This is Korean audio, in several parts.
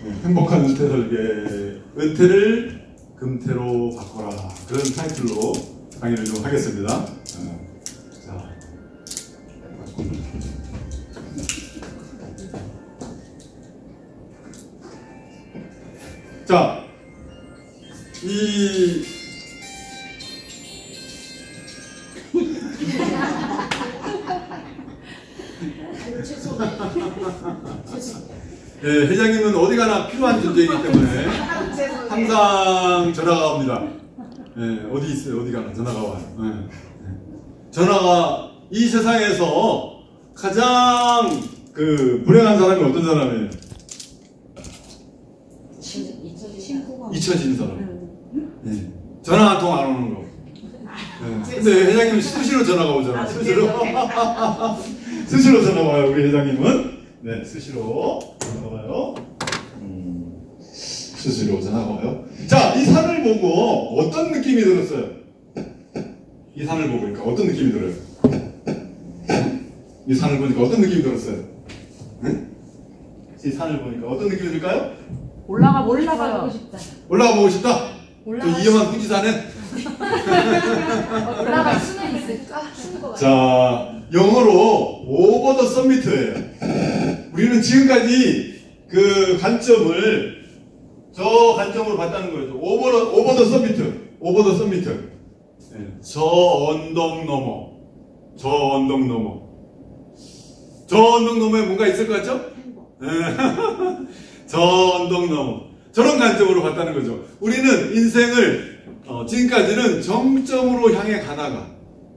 행복한 은퇴 설계, 은퇴를 금태로 바꿔라, 그런 타이틀로 강의를 좀 하겠습니다. 자, 네, 회장님은 어디 가나 필요한 존재이기 때문에 항상 전화가 옵니다. 네, 어디 있어요? 어디 가나 전화가 와요. 네. 전화가 이 세상에서 가장 불행한 사람이 어떤 사람이에요? 잊혀진 사람. 네. 전화 한 통 안 오는 거. 네. 근데 회장님은 수시로 전화가 오잖아요. 수시로. 수시로 전화 와요, 우리 회장님은. 네, 수시로 전화가 와요. 수시로 전화가 와요. 자, 이 산을 보고 어떤 느낌이 들었어요? 이 산을 보니까 어떤 느낌이 들어요? 이 산을 보니까 어떤 느낌이 들었어요? 응? 이 산을 보니까 어떤 느낌이 들까요? 올라가 보고 싶다. 올라가 보고 싶다? 저 위험한 후지산에? 올라갈 수는 있을까? 자, 영어로 오버 더 서미트예요. 우리는 지금까지 그 관점을 저 관점으로 봤다는 거죠. 오버 더 서미트. 오버 더 서미트. 네. 저 언덕 넘어. 저 언덕 넘어. 저 언덕 너머에 뭔가 있을 것 같죠? 네. 저 언덕 넘어. 저런 관점으로 봤다는 거죠. 우리는 인생을 지금까지는 정점으로 향해 가다가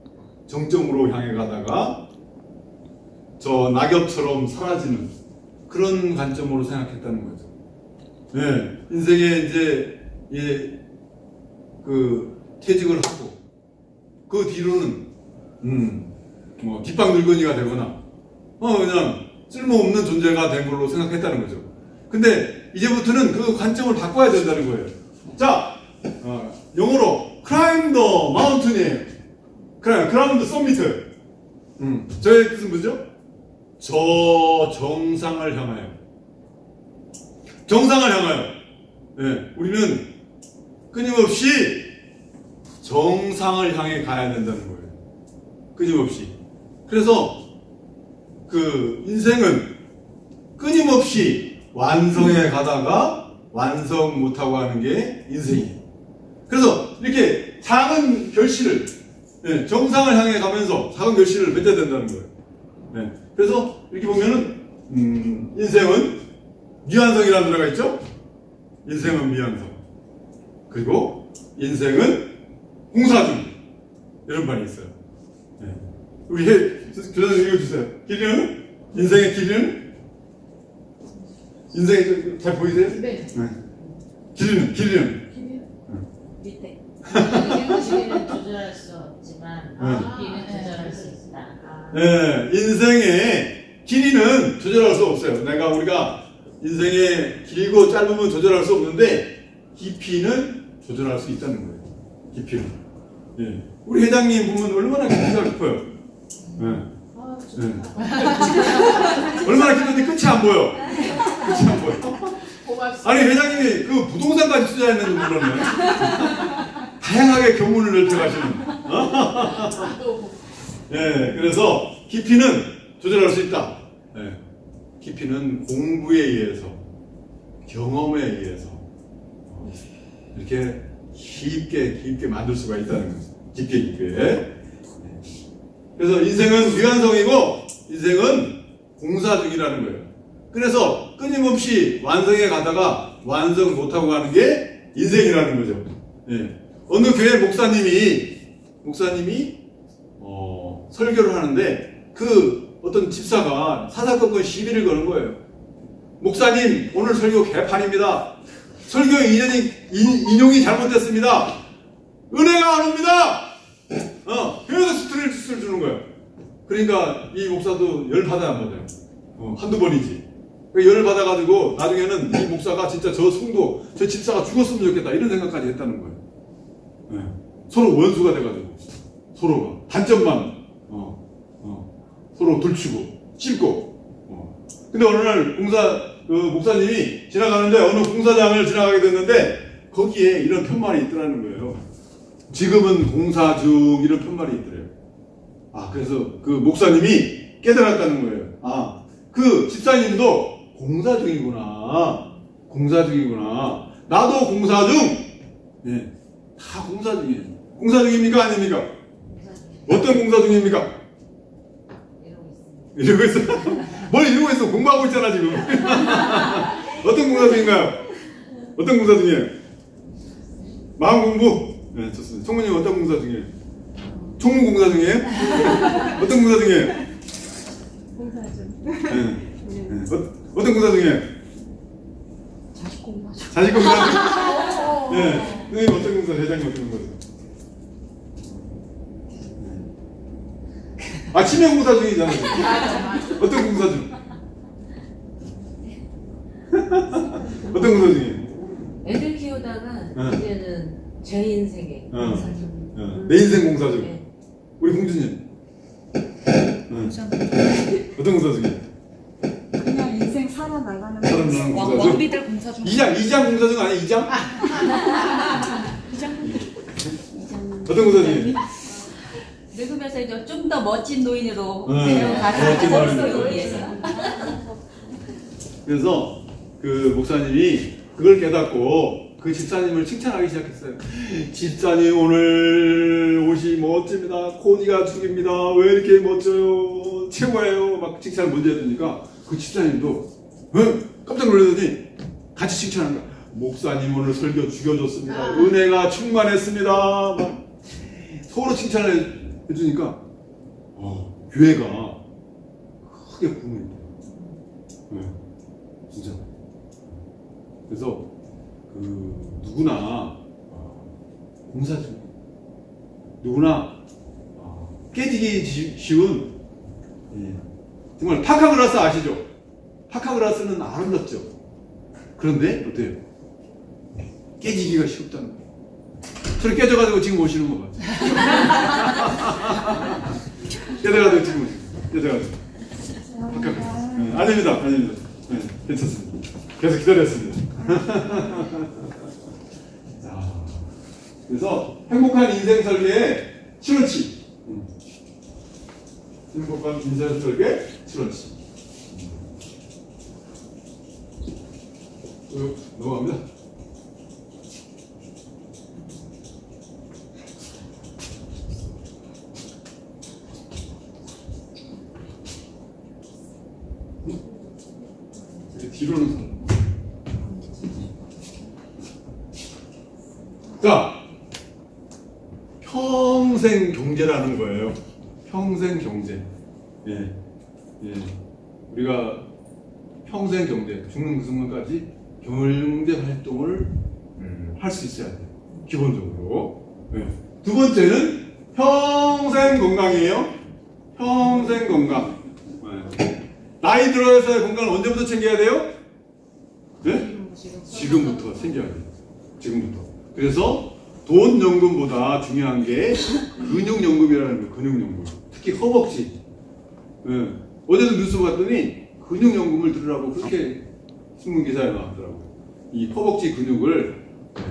저 낙엽처럼 사라지는 그런 관점으로 생각했다는 거죠. 네, 인생에 이제 퇴직을 하고 그 뒤로는 뒷방 늙은이가 되거나 그냥 쓸모없는 존재가 된 걸로 생각했다는 거죠. 근데 이제부터는 그 관점을 바꿔야 된다는 거예요. 자, 영어로 climb the mountain이에요. climb the summit. 저의 뜻은 뭐죠? 저 정상을 향하여. 정상을 향하여. 네, 우리는 끊임없이 정상을 향해 가야 된다는 거예요. 끊임없이. 그래서 인생은 끊임없이 완성해 가다가 완성 못하고 하는 게 인생이에요. 그래서 이렇게 작은 결실을, 정상을 향해 가면서 작은 결실을 맺어야 된다는 거예요. 네. 그래서 이렇게 보면은 인생은 미완성이라는 노래가 있죠? 인생은 미완성. 그리고 인생은 공사 중. 이런 말이 있어요. 네. 우리 교수님 읽어주세요. 길이는? 인생의 길이는? 인생이 잘 보이세요? 네. 길이는? 밑에. 길이는 조절할 수 없지만 길이는 조절할 수 있다. 네, 인생의 길이는 조절할 수 없어요. 우리가 인생의 길고 짧으면 조절할 수 없는데 깊이는 조절할 수 있다는 거예요. 깊이는. 네. 우리 회장님 보면 얼마나 깊이가 깊어요. 얼마나 깊은데 끝이 안 보여. 끝이 안 보여. 아니, 회장님이 부동산까지 투자했는지 모르면 다양하게 견문을 넓혀가시는. 네, 그래서 깊이는 조절할 수 있다. 네. 깊이는 공부에 의해서, 경험에 의해서 이렇게 깊게 만들 수가 있다는 거죠. 깊게. 그래서 인생은 미완성이고 인생은 공사 중이라는 거예요. 그래서 끊임없이 완성해 가다가 완성 못하고 가는 게 인생이라는 거죠. 네. 어느 교회 목사님이 설교를 하는데 어떤 집사가 사사건건 시비를 거는 거예요. 목사님, 오늘 설교 개판입니다. 설교 인용이 잘못됐습니다. 은혜가 안 옵니다. 그래서 스트레스를 주는 거예요. 그러니까 이 목사도 열 받아야 안 받아요. 한두 번이지. 열을 받아가지고 나중에는 이 목사가 진짜 저 성도, 저 집사가 죽었으면 좋겠다 이런 생각까지 했다는 거예요. 네. 서로 원수가 돼가지고 서로가 단점만 서로 들추고 씹고. 근데 어느 날 그 목사님이 지나가는데 어느 공사장을 지나가게 됐는데 거기에 이런 편말이 있더라는 거예요. 지금은 공사 중 이런 편말이 있더래요. 아, 그래서 그 목사님이 깨달았다는 거예요. 아, 그 집사님도 공사 중이구나. 공사 중이구나. 나도 공사 중. 예, 다 공사 중이에요. 공사 중입니까? 아닙니까? 어떤 공사 중입니까? 이러고 있어. 뭘 이러고 있어? 공부하고 있잖아 지금. 어떤 공사 중인가요? 어떤 공사 중이에요? 마음 공부? 네, 좋습니다. 총무님 어떤 공사 중이에요? 총무 공사 중이에요? 어떤 공사 중이에요? 공사 중. 네. 어떤 공사 중이에요? 자식 공사 중. 자식 공사 중. 네. 선생님 어떤 공사? 회장님 어떤 공사 중? 아, 치매 공사 중이잖아요. 어떤 공사 중? 어떤 공사 중이에요? 애들 키우다가 이제는 제 인생에 공사 중. 내 인생 공사 중. 네. 우리 공주님. 어떤 공사 중이에요? 그냥 인생 살아나가는 살아나가는 공사 중. 왕비들 공사 중. 이장 공사 중 아니야? 이장? 어떤 공사 중이에요? 늙으면서 이제 좀 더 멋진 노인으로 멋진 배워가기 위해서. 그래서 그 목사님이 그걸 깨닫고 그 집사님을 칭찬하기 시작했어요. 집사님 오늘 옷이 멋집니다. 코디가 죽입니다. 왜 이렇게 멋져요? 최고예요. 막 칭찬을 먼저 해주니까 그 집사님도 깜짝 놀라더니 같이 칭찬한 거야. 목사님 오늘 설교 죽여줬습니다. 은혜가 충만했습니다. 막 서로 칭찬을 해주니까 교회가 크게 부흥이 돼요. 진짜. 그래서 그 누구나 공사 중, 누구나 깨지기 쉬운, 정말 파카그라스 아시죠? 파카그라스는 아름답죠. 그런데 어때요? 깨지기가 쉽다는 거예요. 저를 깨져가지고 지금 오시는 거 같아요. 깨져가지고 지금 오시는 깨져가지고. 파카그라스. 아닙니다. 네, 괜찮습니다. 계속 기다렸습니다. 자, 그래서 행복한 인생 설계의 7원치. 행복한 인생 설계 7원치. 넘어갑니다. 뒤로는 선. 자, 평생 경제라는 거예요. 평생 경제. 예. 우리가 평생 경제, 죽는 그 순간까지 경제 활동을 할 수 있어야 돼요. 기본적으로. 예. 두 번째는 평생 건강이에요. 평생 건강. 나이 들어서의 건강을 언제부터 챙겨야 돼요? 네? 지금부터 챙겨야 돼요. 지금부터. 그래서 돈연금보다 중요한 게 근육연금이라는 거예요. 근육연금. 특히 허벅지. 네. 어제도 뉴스 봤더니 근육연금을 들으라고 그렇게 신문기사에 나왔더라고요. 이 허벅지 근육을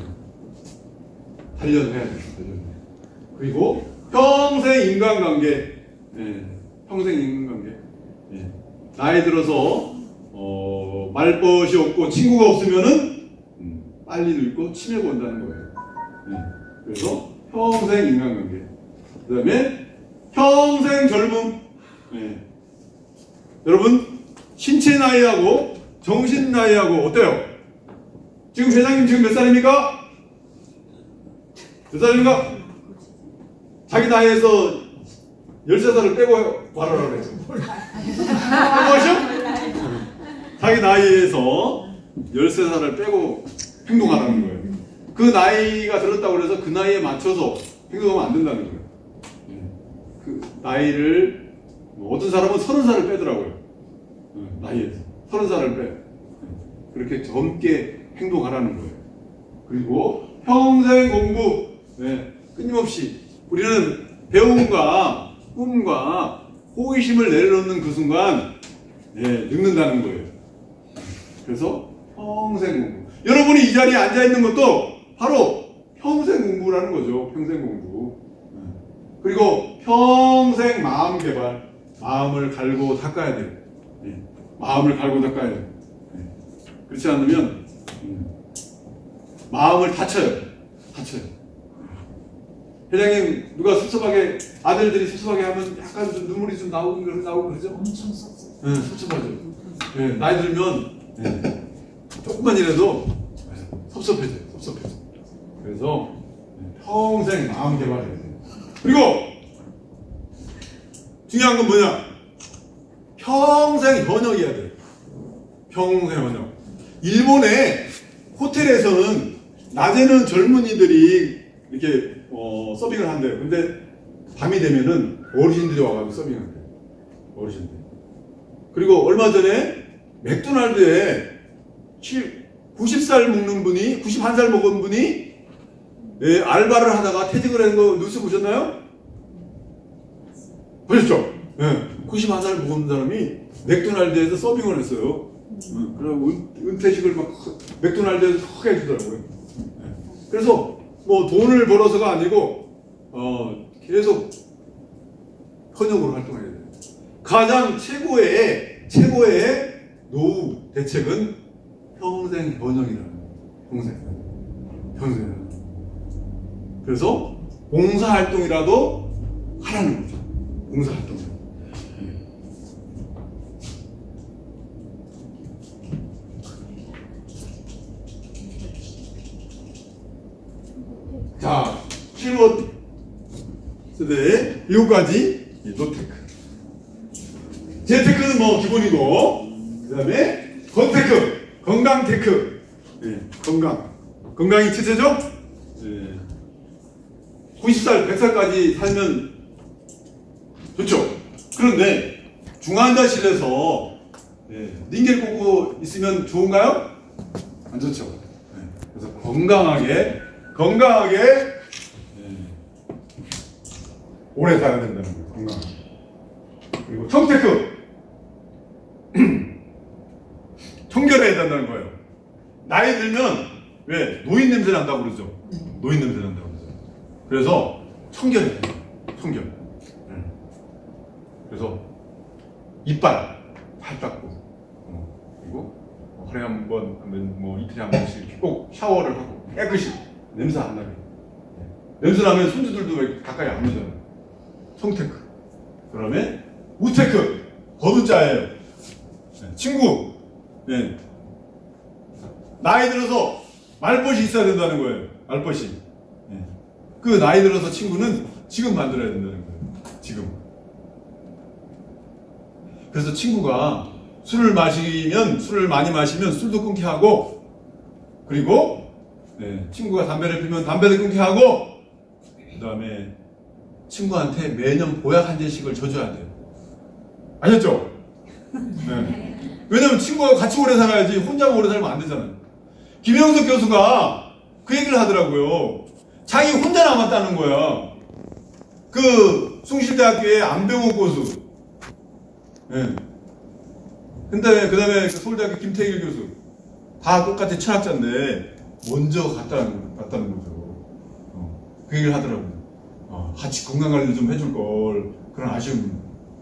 단련해야 돼요. 그리고 평생 인간관계. 평생 인간관계. 나이 들어서 말벗이 없고 친구가 없으면은 빨리 늙고 치매가 온다는 거예요. 그래서 평생 인간관계. 그 다음에 평생 젊음. 여러분 신체 나이하고 정신 나이하고 어때요? 지금 회장님 지금 몇 살입니까? 몇 살입니까? 자기 나이에서 13살을 빼고 말하라고 그랬죠. 자기 나이에서 13살을 빼고 행동하라는 거예요. 그 나이가 들었다고 해서 그 나이에 맞춰서 행동하면 안 된다는 거예요. 그 나이를 어떤 사람은 30살을 빼더라고요. 나이에서 30살을 빼. 그렇게 젊게 행동하라는 거예요. 그리고 평생 공부. 끊임없이 우리는 배움과 꿈과 호기심을 내려놓는 그 순간 늙는다는 거예요. 그래서 평생 공부. 여러분이 이 자리에 앉아 있는 것도 바로 평생 공부라는 거죠. 평생 공부. 그리고 평생 마음 개발. 마음을 갈고 닦아야 돼요. 마음을 갈고 닦아야 돼요. 그렇지 않으면 마음을 다쳐요. 회장님, 누가 섭섭하게, 아들들이 섭섭하게 하면 약간 좀 눈물이 좀 나오고 그러죠? 엄청 섭섭. 네, 섭섭하죠. 네, 나이 들면 조금만이라도 섭섭해져요. 그래서 평생 마음 개발해야 돼요. 그리고 중요한 건 뭐냐? 평생 현역이어야 돼요. 평생 현역. 일본의 호텔에서는 낮에는 젊은이들이 이렇게 서빙을 한대요. 근데 밤이 되면은 어르신들이 와가지고 서빙한대요. 어르신들. 그리고 얼마 전에 맥도날드에 90살 먹는 분이, 91살 먹은 분이 알바를 하다가 퇴직을 하는 거 뉴스 보셨나요? 보셨죠? 91살 먹은 사람이 맥도날드에서 서빙을 했어요. 그리고 은퇴식을 막 맥도날드에서 크게 해주더라고요. 그래서 뭐 돈을 벌어서가 아니고 계속 현역으로 활동해야 돼요. 가장 최고의 노후 대책은 평생 현역이라는 거예요. 평생. 그래서 봉사활동이라도 하라는 거죠. 봉사활동. 자, 실버 세대의 7가지 노테크. 재테크는 뭐 기본이고, 그 다음에 건테크, 건강테크. 건강이 치세죠? 90살, 100살까지 살면 좋죠. 그런데 중환자실에서 링겔 꽂고 있으면 좋은가요? 안 좋죠. 그래서 건강하게 오래 살아야 된다는 거예요. 건강하게. 그리고 청테크. 청결해야 된다는 거예요. 나이 들면 왜 노인 냄새 난다고 그러죠. 노인 냄새 난다고 그러죠. 그래서 청결해야 돼요. 청결. 그래서 이빨 잘 닦고, 그리고 하루에 한 번, 뭐 이틀에 한 번씩 이렇게 꼭 샤워를 하고 깨끗이 냄새 안 나게. 냄새 나면 손주들도 왜 가까이 안 오잖아요. 청테크. 그다음에 우테크. 거두자예요. 친구. 나이 들어서 말벗이 있어야 된다는 거예요. 말벗이. 그 나이 들어서 친구는 지금 만들어야 된다는 거예요. 지금. 그래서 친구가 술을 많이 마시면 술도 끊게 하고, 그리고 친구가 담배를 피우면 담배를 끊게 하고, 그 다음에 친구한테 매년 보약 한 잔씩을 줘줘야 돼요. 아셨죠? 왜냐면 친구하고 같이 오래 살아야지 혼자만 오래 살면 안 되잖아요. 김영석 교수가 그 얘기를 하더라고요. 자기 혼자 남았다는 거야. 그 숭실대학교의 안병호 교수. 근데 그 다음에 서울대학교 김태일 교수. 다 똑같이 철학자인데 먼저 갔다는 거죠. 그 얘기를 하더라고요. 같이 건강관리를 좀 해줄 걸, 그런 아쉬운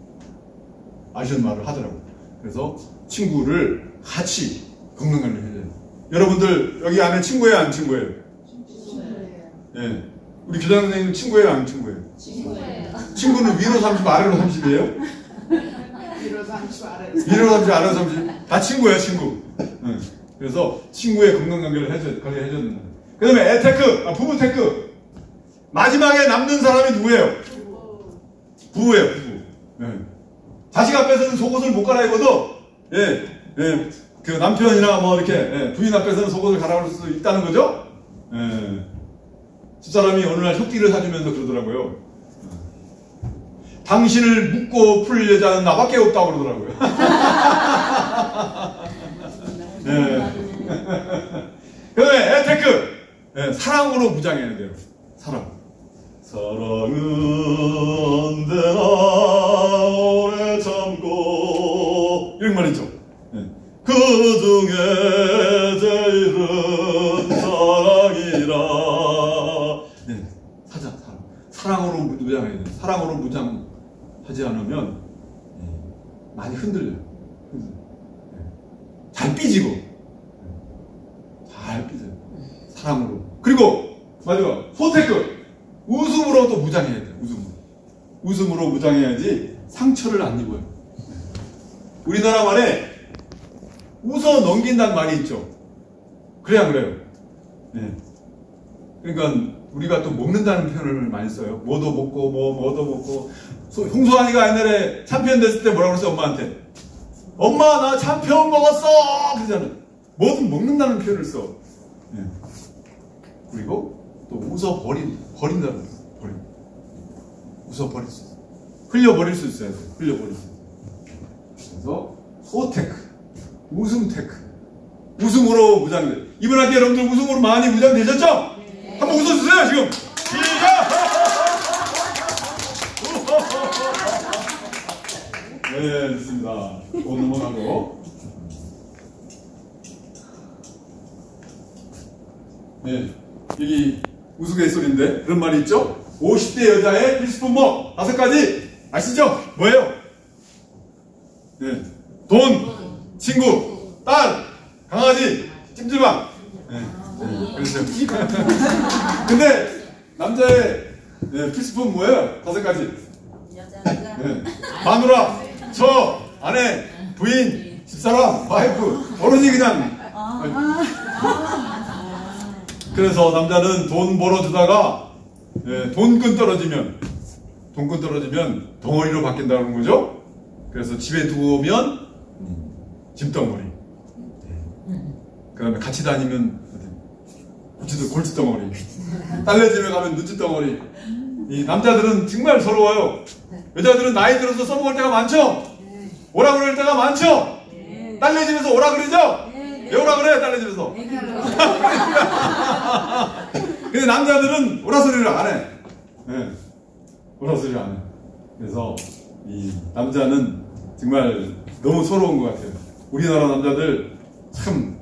말을 하더라고요. 그래서 친구를 같이 건강관리를 해야 돼요. 여러분들 여기 안에 친구예요, 안 친구예요? 친구예요. 우리 교장 선생님 친구예요, 안 친구예요? 친구예요. 친구는 위로 30, 아래로 30이에요? 위로 30, 위로 30, 아래로 30. 다 친구예요, 친구. 그래서 친구의 건강관계를 해줘야 된다. 그 다음에 애테크, 부부테크. 마지막에 남는 사람이 누구예요? 부부예요, 부부. 자식 앞에서는 속옷을 못 갈아입어도, 그 남편이나 뭐 이렇게, 부인 앞에서는 속옷을 갈아입을 수 있다는 거죠? 집사람이 어느 날 혁기를 사주면서 그러더라고요. 당신을 묻고 풀 여자는 나밖에 없다고 그러더라고요. 그 다음에 애테크. 사랑으로 무장해야 돼요. 사랑은 대나 오래 참고, 이런 말 있죠. 그 중에 제일은 사랑이라. 네, 사랑으로 무장해야 돼. 사랑으로 무장하지 않으면 많이 흔들려요. 잘 삐지고, 잘 삐져요. 사랑으로. 그리고 마지막 소테크. 웃음으로 또 무장해야 돼. 웃음으로 무장해야지 상처를 안 입어요. 우리나라 말에 웃어 넘긴다는 말이 있죠. 그래야 안 그래요? 네. 그러니까 우리가 또 먹는다는 표현을 많이 써요. 뭐도 먹고 뭐도 먹고. 홍수환이가 옛날에 참패연 됐을 때 뭐라고 그랬어? 엄마한테. 엄마 나 참패연 먹었어! 그러잖아. 뭐든 먹는다는 표현을 써. 네. 그리고 또 웃어 버린다는 거예요. 웃어 버릴 수 있어요. 흘려 버릴 수 있어야 돼요. 흘려 버릴 수 있어요. 그래서 소테크, 웃음 테크. 웃음으로 무장돼. 이번 학기 여러분들 웃음으로 많이 무장되셨죠? 네. 한번 웃어주세요 지금. 시작! 네, 좋습니다. 또 넘어가고. 네, 여기 우스갯소리인데 그런 말이 있죠? 50대 여자의 필수품목 5가지 아시죠? 뭐예요? 네, 돈, 친구, 딸, 강아지, 찜질방. 네, 그랬어요. 근데 남자의 필수품 뭐예요? 5가지. 네, 마누라, 처, 아내, 부인, 집사람, 와이프, 어른이 그냥. 그래서 남자는 돈 벌어주다가 돈끈 떨어지면 덩어리로 바뀐다는 거죠. 그래서 집에 두고 오면 짐덩어리. 그 다음에 같이 다니면 골칫덩어리. 딸네 집에 가면 눈칫덩어리. 이 남자들은 정말 서러워요. 여자들은 나이 들어서 써먹을 때가 많죠. 오라 그럴 때가 많죠. 딸네 집에서 오라 그러죠. 왜 오라 그래 딸네 집에서. 근데 남자들은 오라 소리를 안 해. 네. 오라 소리를 안 해. 그래서 이 남자는 정말 너무 서러운 것 같아요. 우리나라 남자들 참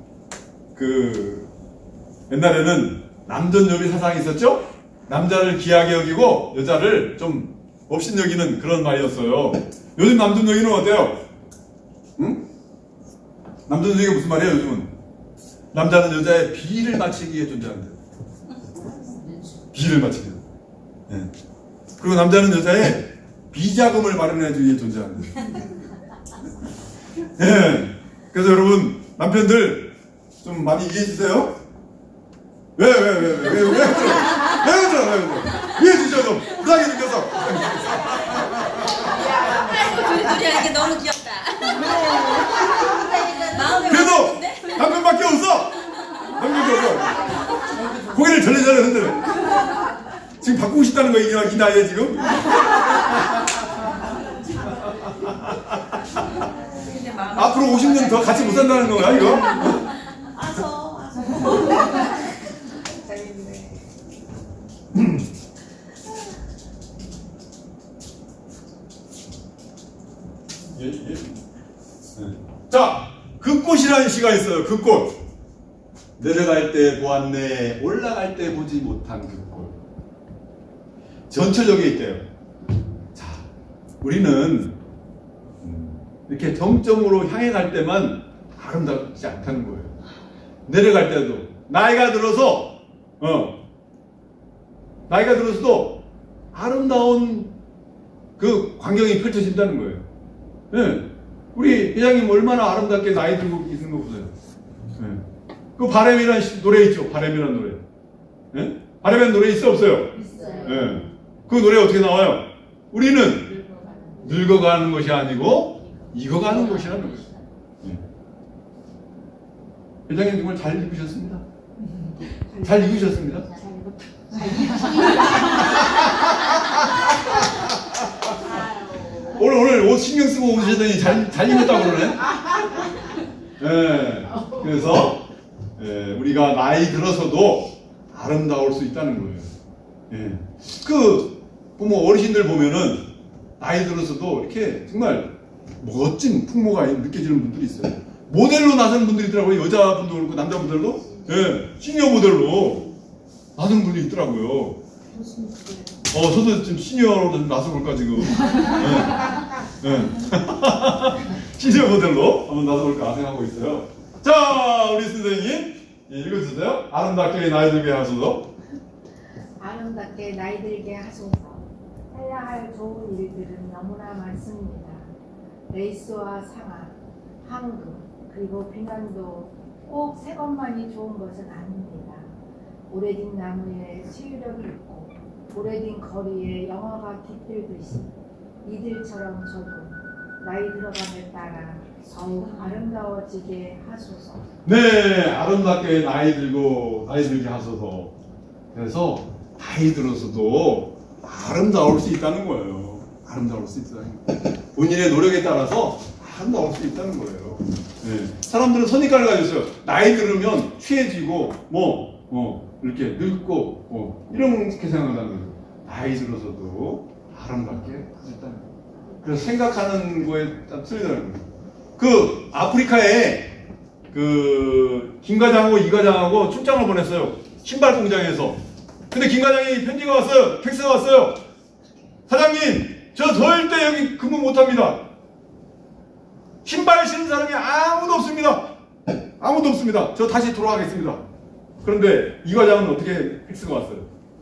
옛날에는 남전여비 사상이 있었죠? 남자를 귀하게 여기고 여자를 좀 업신여기는 그런 말이었어요. 요즘 남전여기는 어때요? 응? 남전여기가 무슨 말이에요 요즘은? 남자는 여자의 비위를 맞추기 위해 존재한다. 비위를 맞추기 위해. 네. 그리고 남자는 여자의 비자금을 마련해주기 위해 존재한다. 네. 그래서 여러분 남편들 좀 많이 이해해주세요. 왜 그래? 이해해주죠 좀. 불쌍하게 느껴서. 둘이 하는 게 너무 귀엽다. 그래도 남편밖에 없어. 고개를 절레절레 흔들어. 지금 바꾸고 싶다는 거 이 나이에 지금? 앞으로 50년 더 같이 못 산다는 거야 이거? 아서. 자, 극꽃이라는 시가 있어요. 극꽃. 내려갈 때 보았네, 올라갈 때 보지 못한 극꽃. 전철역에 있대요. 자, 우리는 이렇게 정점으로 향해 갈 때만 아름답지 않다는 거예요. 내려갈 때도 나이가 들어서도 아름다운 그 광경이 펼쳐진다는 거예요. 네. 우리 회장님 얼마나 아름답게 나이 들고 계시는 거 보세요. 네. 그 바람이라는 노래 있죠. 바람이라는 노래. 네? 바람이라는 노래 있어 없어요? 있어요. 네. 그 노래 어떻게 나와요? 우리는 늙어가는 것이 아니고 익어가는 것이라는 거예요. 네. 회장님 정말 잘 읽으셨습니다. 잘 읽으셨습니다. 오늘 옷 신경 쓰고 오셨더니 잘 입었다고 그러네. 네, 그래서 우리가 나이 들어서도 아름다울 수 있다는 거예요. 네. 뭐 어르신들 보면은 나이 들어서도 이렇게 정말 멋진 풍모가 느껴지는 분들이 있어요. 모델로 나서는 분들이 있더라고요. 여자분도 그렇고 남자분들도. 예, 시니어 모델로 나서는 분이 있더라고요. 저도 지금 시니어로 좀 나서볼까 지금. 예. 예. 시니어 모델로 한번 나서볼까 생각하고 있어요. 자, 우리 선생님 읽어주세요. 아름답게 나이 들게 하소서. 아름답게 나이 들게 하소서. 해야 할 좋은 일들은 너무나 많습니다. 레이스와 상아, 황금, 그리고 비난도 꼭 새 것만이 좋은 것은 아닙니다. 오래된 나무에 치유력이 있고 오래된 거리에 영화가 깃들듯이 이들처럼 저도 나이 들어감에 따라 더욱 아름다워지게 하소서. 네, 아름답게 나이 들게 하소서. 그래서 나이 들어서도 아름다울 수 있다는 거예요. 아름다울 수 있다는 거예요. 본인의 노력에 따라서 아름다울 수 있다는 거예요. 네. 사람들은 선입관을 가지고 있어요. 나이 들으면 취해지고 이렇게 늙고 이렇게 생각한다는 거예요. 나이 들어서도 아름답게 할 수 있다는 거예요. 그래서 생각하는 거에 딱 틀리다는 거예요. 그 아프리카에 그 김 과장하고 이 과장하고 출장을 보냈어요. 신발 공장에서. 근데 김 과장이 편지가 왔어요. 팩스가 왔어요. 사장님, 저 절대 여기 근무 못합니다. 신발 신는 사람이 아무도 없습니다. 아무도 없습니다. 저 다시 돌아가겠습니다. 그런데 이 과장은 어떻게 팩스가 왔어요?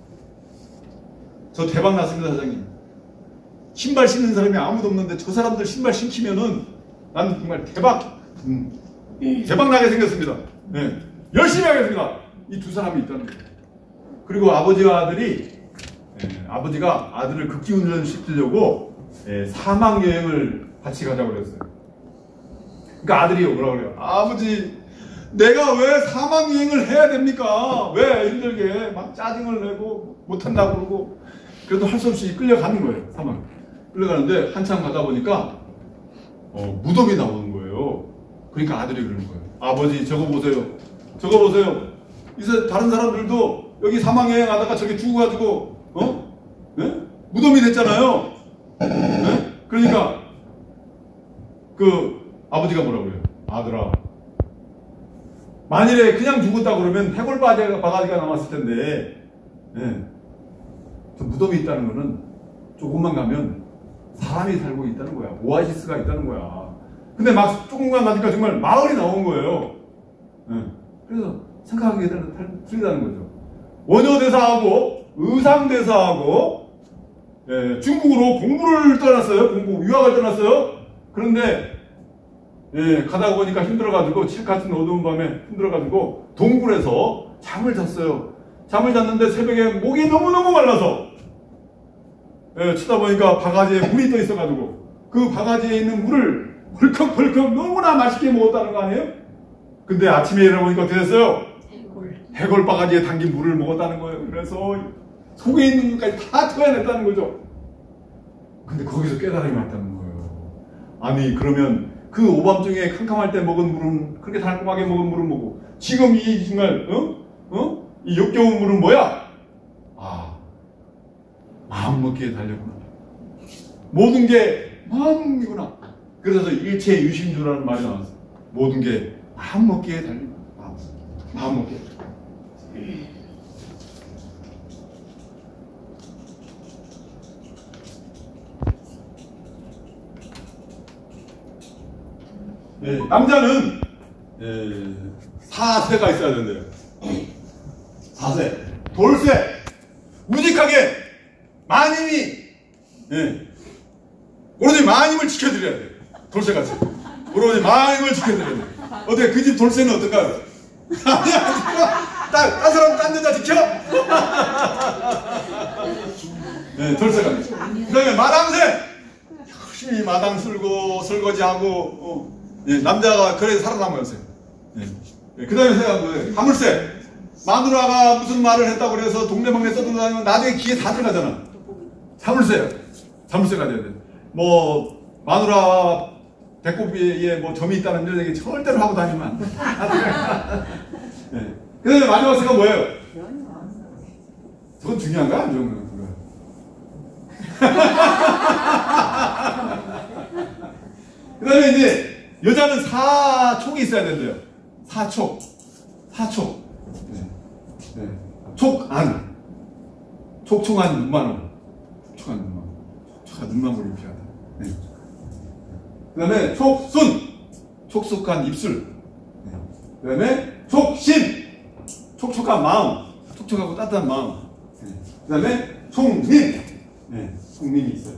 저 대박 났습니다, 사장님. 신발 신는 사람이 아무도 없는데 저 사람들 신발 신기면은 나는 정말 대박 나게 생겼습니다. 네. 열심히 하겠습니다. 이 두 사람이 있다는 거예요. 그리고 아버지와 아들이 아버지가 아들을 극기운전 시키려고 사막 여행을 같이 가자고 그랬어요. 그러니까 아들이 뭐라 그래요? 아버지, 내가 왜 사막 여행을 해야 됩니까? 왜 힘들게 막 짜증을 내고 못한다고 그러고. 그래도 할 수 없이 끌려가는 거예요. 사막 끌려가는데 한참 가다 보니까 무덤이 나오는 거예요. 그러니까 아들이 그러는 거예요. 아버지, 저거 보세요. 저거 보세요. 이제 다른 사람들도 여기 사막 여행하다가 저기 죽어가지고 네? 무덤이 됐잖아요. 네? 그러니까 그 아버지가 뭐라고 그래요? 아들아, 만일에 그냥 죽었다 그러면 해골 바가지가 남았을 텐데 저 무덤이 있다는 거는 조금만 가면 사람이 살고 있다는 거야. 오아시스가 있다는 거야. 근데 막 조금만 가니까 정말 마을이 나온 거예요. 그래서 생각하기에 틀리다는 거죠. 원효대사하고 의상대사하고 중국으로 공부를 떠났어요. 유학을 떠났어요. 그런데 가다 보니까 힘들어가지고 책 같은 어두운 밤에 힘들어가지고 동굴에서 잠을 잤어요. 잠을 잤는데 새벽에 목이 너무너무 말라서 치다 보니까 바가지에 물이 떠 있어가지고 그 바가지에 있는 물을 벌컥벌컥 너무나 맛있게 먹었다는 거 아니에요? 근데 아침에 일어나보니까 어떻게 됐어요? 해골 바가지에 담긴 물을 먹었다는 거예요. 그래서 속에 있는 것까지 다 토해냈다는 거죠. 근데 거기서 깨달음이 왔다는 거예요. 아니, 그러면 그 오밤중에 캄캄할 때 먹은 물은, 그렇게 달콤하게 먹은 물은 뭐고, 지금 이 정말 이 역겨운 물은 뭐야? 마음 먹기에 달렸구나. 모든 게 마음이구나. 그래서 일체 유심주라는 말이 나왔어요. 모든 게 마음 먹기에 달린 거야. 마음 먹기에. 남자는 4세가 있어야 된대요. 4세. 돌세. 우직하게 마님이 오로지 마님을 지켜드려야 돼. 돌쇠같이 오로지 마님을 지켜드려야 돼. 어떻게 그 집 돌쇠는 어떨까요? 아니야, 딴 사람 딴 여자 지켜? 돌쇠같이. 그 다음에 마당새. 열심히 마당 쓸고 설거지하고 남자가 그래 살아남았어요. 그 다음에 생각한 거예요. 화물새. 마누라가 무슨 말을 했다고 그래서 동네방네 떠들어다니면 나중에 귀에 다 들어가잖아. 자물쇠가 돼야 돼. 뭐 마누라 배꼽에 뭐 점이 있다는 이런 얘기 절대로 하고 다니면 안 돼. 그 다음에 마지막 새가 뭐예요? 저건 중요한가? 안 중요한가? 그 다음에 이제 여자는 4촉이 있어야 된대요. 4촉. 네. 네. 촉안. 촉촉한 눈만으로. 촉촉한 눈만으로 필요하다. 네. 그 다음에 촉순. 촉촉한 입술. 네. 그 다음에 촉신. 촉촉한 마음. 촉촉하고 따뜻한 마음. 네. 그 다음에 총민. 네. 총민이 있어요.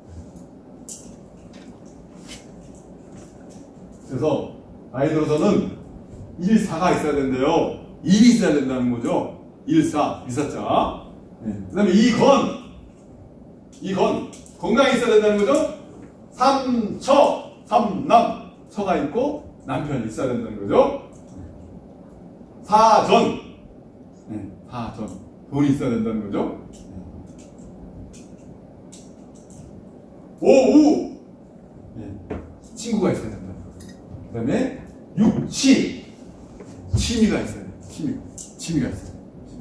그래서 나이 들어서는 1사가 있어야 된대요. 1이 있어야 된다는 거죠. 1사, 1사자. 네. 그 다음에 2건. 건강이 있어야 된다는 거죠. 3처, 3남. 처가 있고 남편이 있어야 된다는 거죠. 4전. 네. 4전. 돈이 있어야 된다는 거죠. 5우. 네. 친구가 있어야 된다. 그 다음에 6치. 취미가 있어야 돼. 취미가 있어요.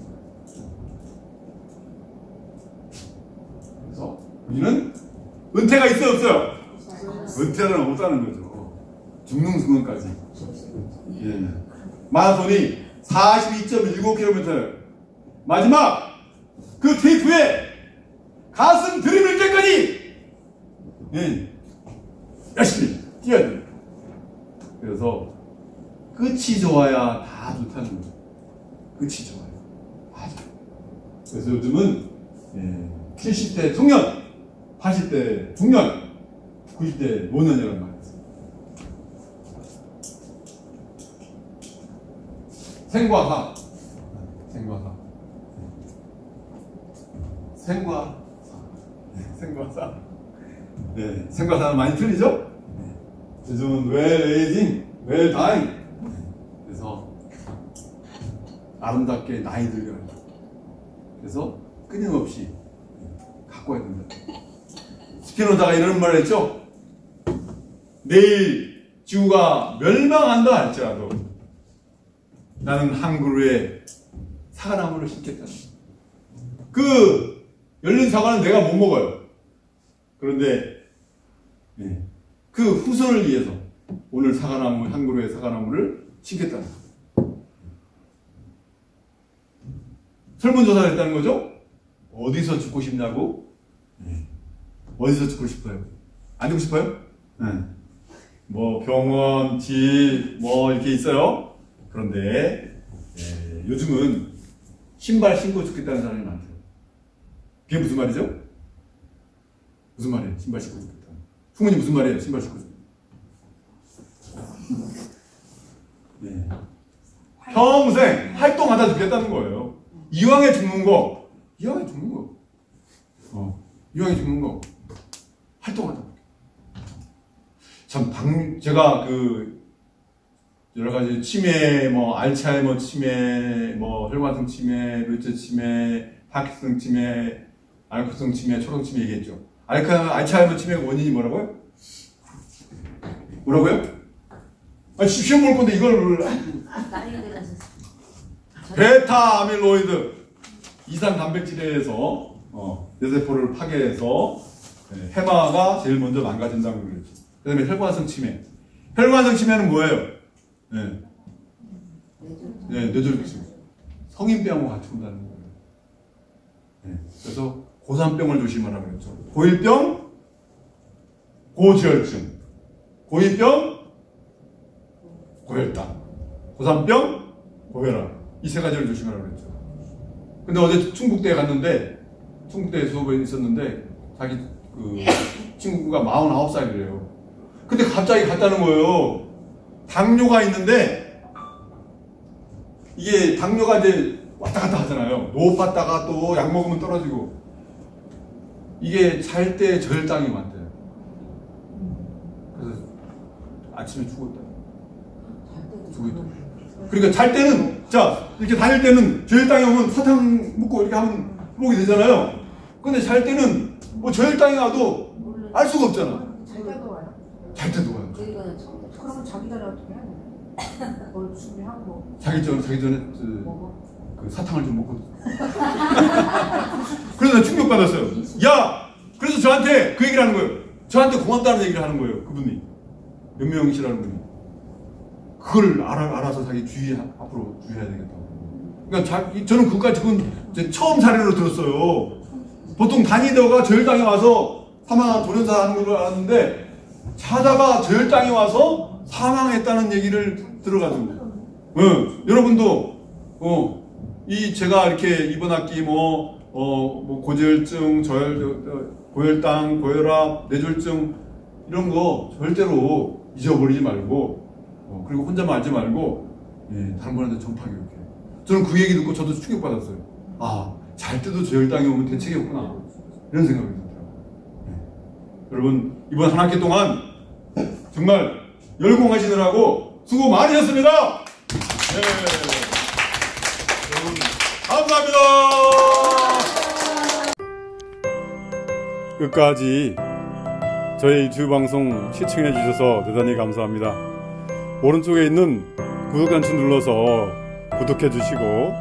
그래서 우리는 은퇴가 있어요, 없어요? 은퇴는 없다는 거죠. 죽는 순간까지. 예. 마라톤이 42.19km. 마지막 그 테이프에 가슴 들이밀 때까지 예. 열심히 뛰어야 돼요. 그래서 끝이 좋아야 다 좋다는 거죠. 끝이 좋아요. 맞아. 그래서 요즘은 70대 청년, 80대 중년, 90대 노년이라는 말이 있어요. 생과사. 네, 생과사는 많이 틀리죠? 요즘은 well aging, well dying. 그래서 아름답게 나이 들게 합니다. 그래서 끊임없이 갖고 와야 된다. 스피노자가 이런 말을 했죠. 내일 지구가 멸망한다 할지라도 나는 한 그루의 사과나무를 심겠다. 그 열린 사과는 내가 못 먹어요. 그런데 그 후손을 위해서 오늘 사과나무, 한 그루의 사과나무를 심겠다는 거예요. 설문조사를 했다는 거죠? 어디서 죽고 싶냐고? 어디서 죽고 싶어요? 안 죽고 싶어요? 네. 뭐 병원, 집, 뭐 이렇게 있어요. 그런데 요즘은 신발 신고 죽겠다는 사람이 많대요. 그게 무슨 말이죠? 무슨 말이에요? 신발 신고 죽겠다. 부모님 무슨 말이에요? 신발 신고 죽겠다. 네. 평생 활동하다 죽겠다는 거예요. 이왕에 죽는 거. 이왕에 죽는 거. 활동하다. 참, 제가 여러 가지 치매, 뭐, 알츠하이머 치매, 뭐, 혈관성 치매, 류체 치매, 파킨슨 치매, 알코올성 치매, 초동 치매 얘기했죠. 알츠하이머 치매의 원인이 뭐라고요? 아니, 시험 볼 건데 이걸. 나이 들어서. 베타 아밀로이드. 이산 단백질에서, 뇌세포를 파괴해서, 해마가 제일 먼저 망가진다고 그랬죠. 그 다음에 혈관성 치매. 혈관성 치매는 뭐예요? 뇌졸중 치매. 성인병하고 같이 온다는 거예요. 그래서 고3병을 조심하라고 그랬죠. 고1병, 고지혈증. 고2병, 고혈당. 고3병, 고혈압. 이 세 가지를 조심하라고 그랬죠. 근데 어제 충북대에 갔는데, 충북대에 수업에 있었는데, 자기 친구가 49살이래요. 근데 갑자기 갔다는 거예요. 당뇨가 있는데, 이게 당뇨가 이제 왔다 갔다 하잖아요. 높았다가 또 약 먹으면 떨어지고. 이게 잘 때 저혈당이 많대요. 그래서 아침에 죽었다. 그러니까 잘 때는, 이렇게 다닐 때는 저혈당이 오면 사탕 먹고 이렇게 하면 회복이 되잖아요. 근데 잘 때는 뭐 저혈당이 와도 알 수가 없잖아. 잘 때도 와요. 그러면 자기 전에 어떻게 해야 돼? 뭘 준비하고 자기 전에 그 사탕을 좀 먹고. 그래서 내가 충격받았어요. 야! 그래서 저한테 그 얘기를 하는 거예요. 저한테 고맙다는 얘기를 하는 거예요. 그분이. 연명이시라는 분이. 그걸 알아서 자기 앞으로 주의해야 되겠다고. 그러니까 저는 그것까지 그건 이제 처음 사례로 들었어요. 보통 다니다가 저혈 땅에 와서 사망한 돌연사 하는 걸 알았는데 자다가 저혈 땅에 와서 사망했다는 얘기를 들어가지고. 여러분도 제가 이렇게 이번 학기 뭐 고지혈증, 고혈당, 고혈압, 뇌졸중 이런 거 절대로 잊어버리지 말고 그리고 혼자만 알지 말고 다른 분한테 전파하게 이렇게. 저는 그 얘기 듣고 저도 충격받았어요. 아, 잘 때도 저혈당이 오면 대책이 없구나 이런 생각이 들더라고요. 여러분 이번 한 학기 동안 정말 열공하시느라고 수고 많으셨습니다. 여러분 감사합니다. 끝까지 저희 유튜브 방송 시청해 주셔서 대단히 감사합니다. 오른쪽에 있는 구독 단추 눌러서 구독해 주시고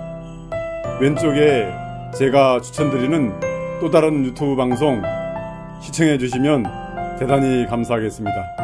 왼쪽에 제가 추천드리는 또 다른 유튜브 방송 시청해 주시면 대단히 감사하겠습니다.